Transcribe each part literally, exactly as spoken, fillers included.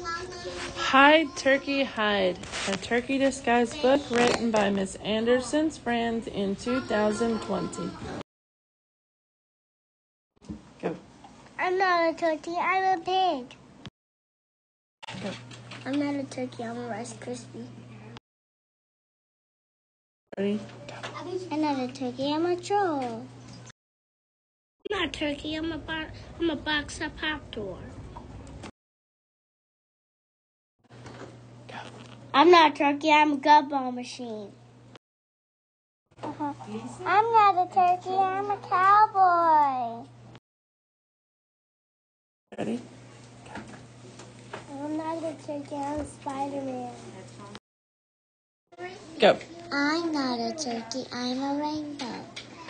Hide, Turkey, Hide, a turkey disguise book written by Miss Anderson's friends in two thousand twenty. Go. I'm not a turkey, I'm a pig. Go. I'm not a turkey, I'm a Rice Krispie. Ready? Go. I'm not a turkey, I'm a troll. I'm not a turkey, I'm a, bo- I'm a box of popcorn. Go. I'm not a turkey, I'm a gumball machine. Uh-huh. I'm not a turkey, I'm a cowboy. Ready? I'm not a turkey, I'm Spider-Man. Go. I'm not a turkey, I'm a rainbow.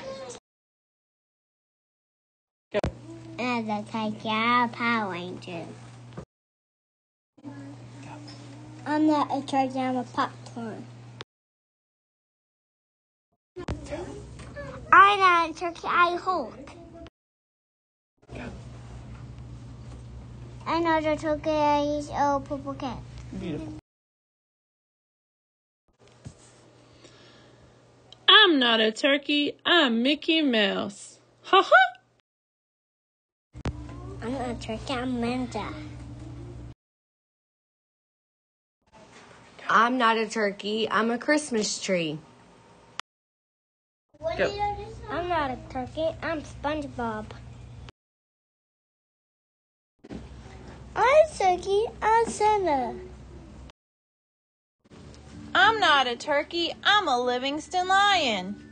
Go. I'm not a turkey, I'm a Power Ranger. I'm not a turkey, I'm a popcorn. I'm not a turkey, I'm Hulk. Go. I'm not a turkey, I'm a purple cat. Beautiful. I'm not a turkey, I'm Mickey Mouse. Ha ha! I'm not a turkey, I'm Linda. I'm not a turkey, I'm a Christmas tree. Go. I'm not a turkey, I'm SpongeBob. I'm a turkey, I'm Santa. I'm not a turkey, I'm a Livingston lion.